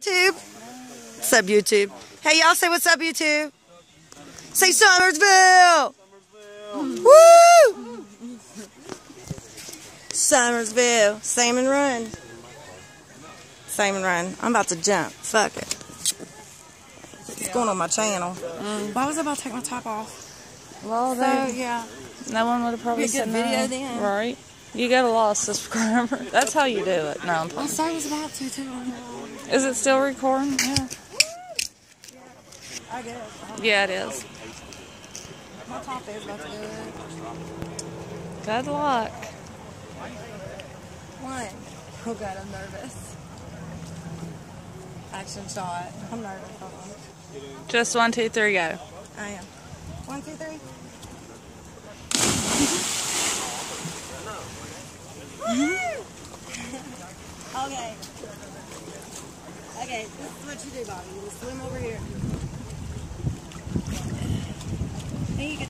YouTube. What's up, YouTube? Hey, y'all say what's up, YouTube. Say Summersville. Woo! Summersville. Salmon Run. Salmon Run. I'm about to jump. Fuck it. It's going on my channel. Why was I about to take my top off? Well, yeah. No one would have probably said no. Video then. Right. You got a lot of subscribers. That's how you do it. No, I'm I said I was about to, too. Is it still recording? Yeah. I guess. Yeah, it is. My top is about to do it. Good luck. One. Oh, God, I'm nervous. Action shot. I'm nervous. Hold on. Just 1, 2, 3, go. I am. 1, 2, 3. Okay. Okay, this is what you do, Bobby. You swim over here.